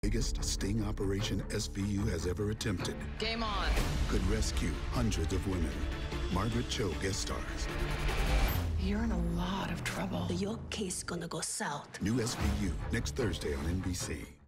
biggest sting operation SVU has ever attempted. Game on. Could rescue hundreds of women. Margaret Cho guest stars. You're in a lot of trouble. Your case gonna go south. New SVU next Thursday on NBC.